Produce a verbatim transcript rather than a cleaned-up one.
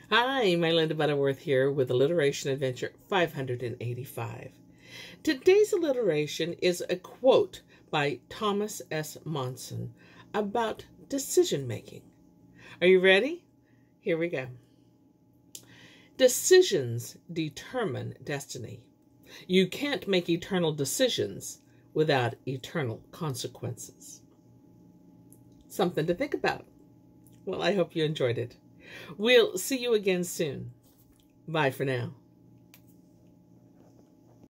Hi, MyLinda Butterworth here with Alliteration Adventure five hundred eighty-five. Today's alliteration is a quote by Thomas S. Monson about decision making. Are you ready? Here we go. Decisions determine destiny. You can't make eternal decisions without eternal consequences. Something to think about. Well, I hope you enjoyed it. We'll see you again soon. Bye for now.